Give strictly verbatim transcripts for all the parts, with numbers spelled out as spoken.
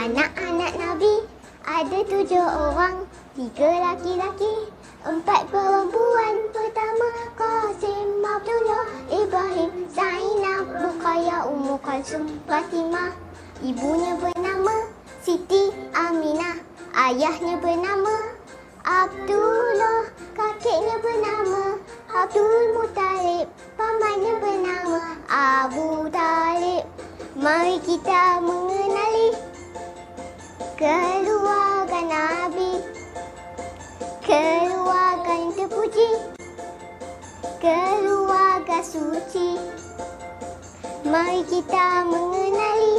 Anak-anak Nabi ada tujuh orang, tiga laki-laki, empat perempuan. Pertama Qasim, Abdullah, Ibrahim, Zainab, Ruqayyah, Ummu Kalsum, Fatimah. Ibunya bernama Siti Aminah, ayahnya bernama Abdullah, kakeknya bernama Abdul Muttalib, pamannya bernama Abu Talib. Mari kita mengenali keluarga Nabi, keluarga yang terpuji, keluarga suci. Mari kita mengenali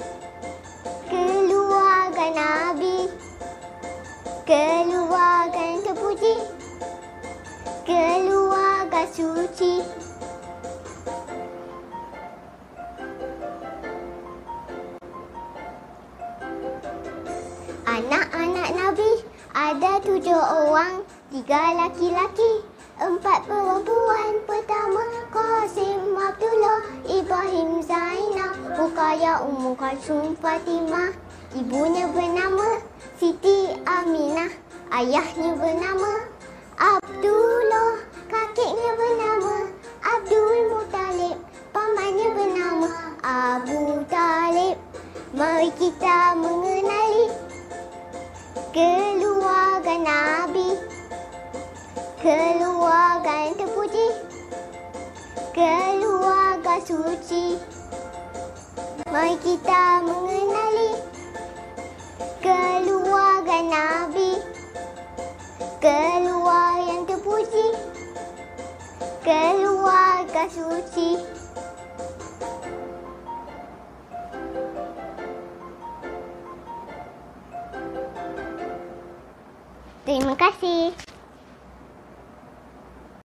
keluarga Nabi, keluarga yang terpuji, keluarga suci. Anak-anak Nabi ada tujuh orang, tiga laki-laki, empat perempuan. Pertama Qasim, Abdullah, Ibrahim, Zainab, Ruqayyah, Ummu Kalsum, Fatimah. Ibunya bernama Siti Aminah, ayahnya bernama Abdullah, kakeknya bernama Abdul Muttalib, pamannya bernama Abu Talib. Mari kita mengenali keluarga Nabi, keluarga yang terpuji, keluarga suci. Mari kita mengenali keluarga Nabi, keluarga yang terpuji, keluarga suci. Terima kasih.